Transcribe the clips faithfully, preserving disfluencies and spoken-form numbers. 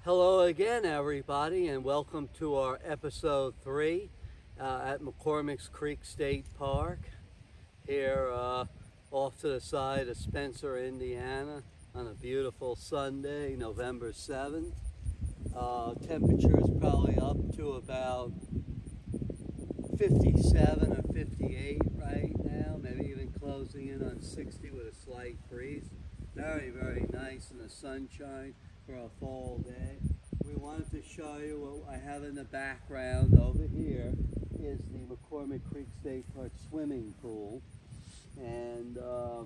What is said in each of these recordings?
Hello again, everybody, and welcome to our episode three uh, at McCormick's Creek State Park here uh, off to the side of Spencer, Indiana, on a beautiful Sunday, November seventh. Uh, temperature is probably up to about fifty-seven or fifty-eight right now, maybe even closing in on sixty with a slight breeze. Very, very nice in the sunshine for a fall day. We wanted to show you what I have in the background over here is the McCormick Creek State Park swimming pool. And um,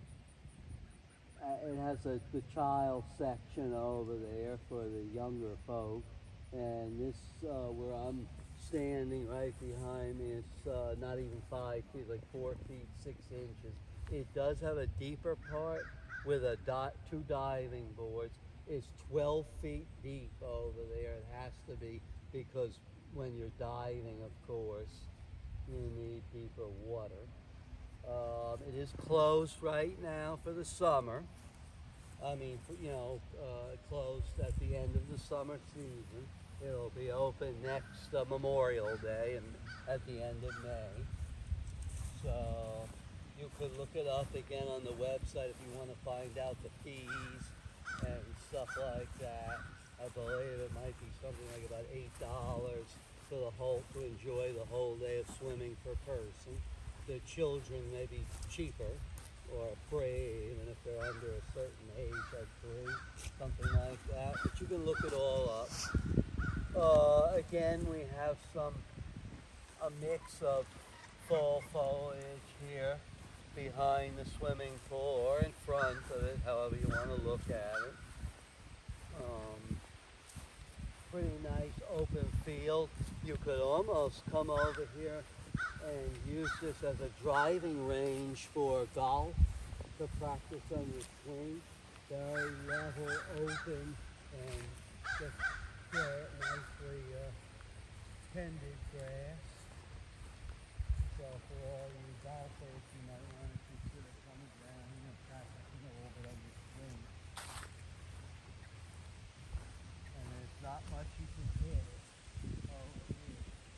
it has a, the child section over there for the younger folk. And this, uh, where I'm standing right behind me, is uh, not even five feet, like four feet, six inches. It does have a deeper part with a di two diving boards. It's twelve feet deep over there. It has to be, because when you're diving, of course, you need deeper water. Um, it is closed right now for the summer. I mean, you know, uh, closed at the end of the summer season. It'll be open next uh, Memorial Day and at the end of May. So you could look it up again on the website if you want to find out the fees and stuff like that. I believe it might be something like about eight dollars for the whole to enjoy the whole day of swimming per person. The children may be cheaper or free, even if they're under a certain age, like three, something like that. But you can look it all up. Uh, again, we have some a mix of fall foliage here behind the swimming pool or in front of it, however you want to look at it. Um, pretty nice open field. You could almost come over here and use this as a driving range for golf to practice on your swing. Very level, open, and just uh, nicely uh, tended grass. So for all you golfers, you might want to consider coming down and practicing a little bit on your swing. And there's not much you can hit over here.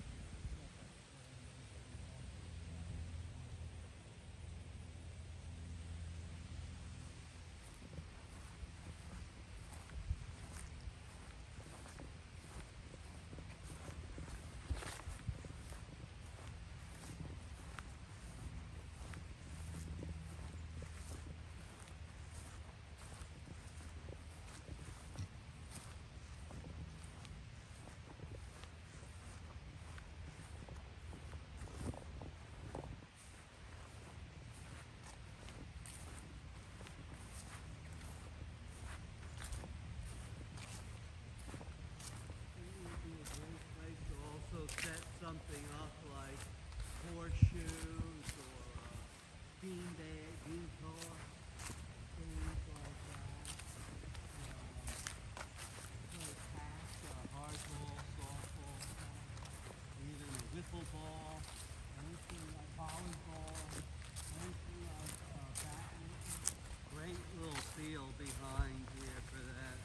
Set something up like horseshoes or uh, bean bag, bean toss, things like that. Um, like pass, uh, hardball, softball, even a wiffle ball, anything like volleyball, anything like uh, badminton. Great little field behind here for that.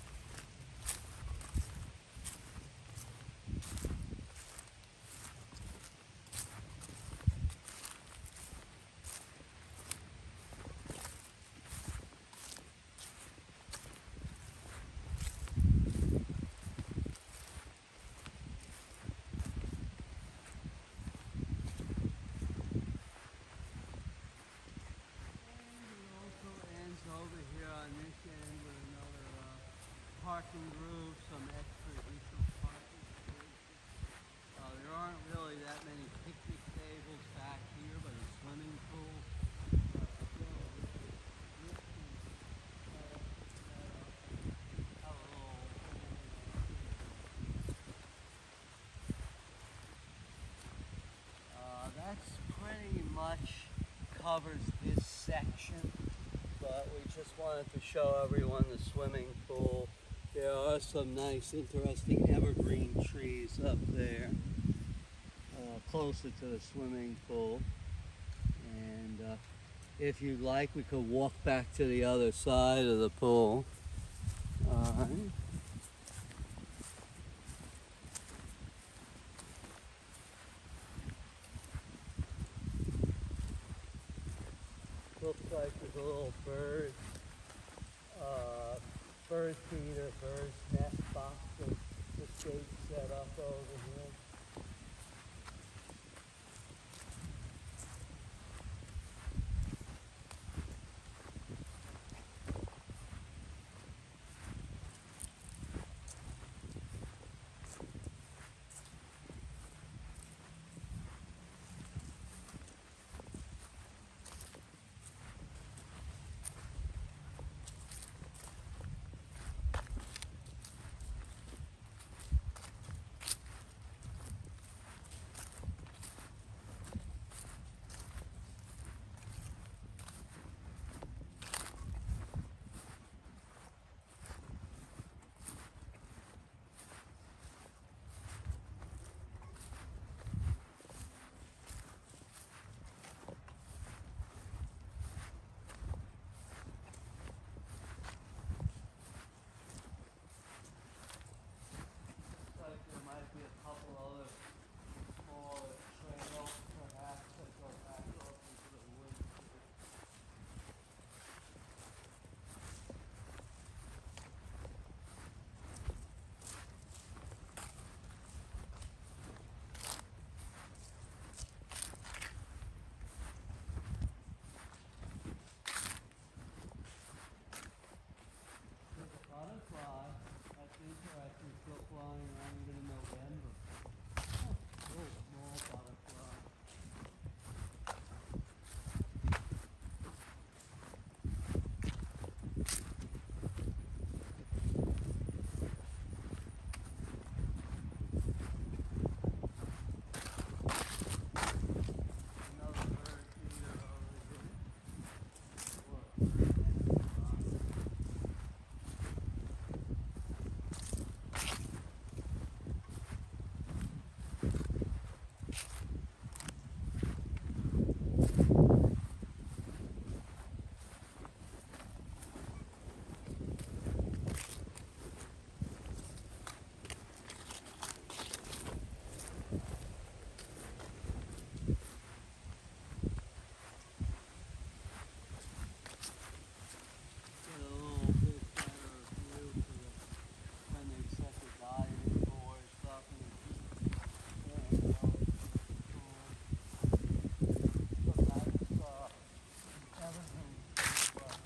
Over here on this end with another uh, parking roof, some extra additional parking spaces. Uh, there aren't really that many picnic tables back here, but a swimming pool. Uh, that's pretty much covers this section. But we just wanted to show everyone the swimming pool. There are some nice, interesting evergreen trees up there, uh, closer to the swimming pool. And uh, if you'd like, we could walk back to the other side of the pool. All right. looks like there's a little bird, uh, bird feeder, bird's nest box with the state set up over here. Be a couple other small trails, perhaps, that go back up into the woods. There's a butterfly. That's interesting, still flying around even in November. Oh, little small butterfly. Another bird feeder over here. Look. Get a little bit better view for the, when they set the diving boards up and and, uh, so that's uh, everything. Uh,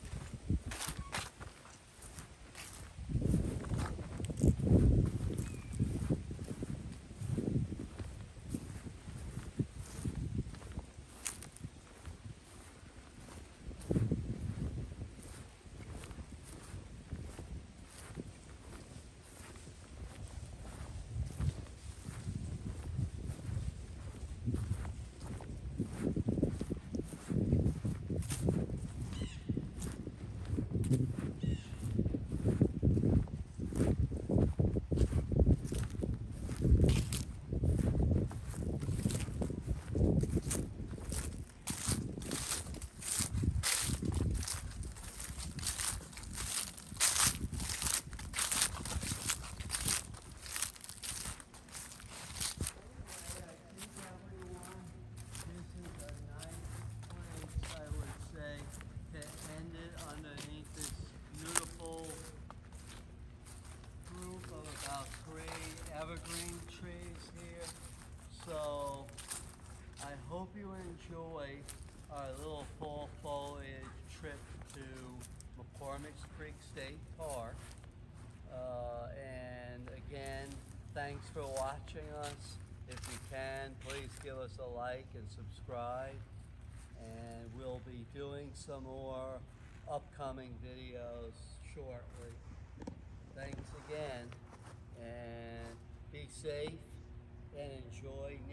evergreen trees here. So I hope you enjoy our little fall foliage trip to McCormick's Creek State Park. Uh, and again, thanks for watching us. If you can, please give us a like and subscribe. And we'll be doing some more upcoming videos shortly. Thanks again, and be safe and enjoy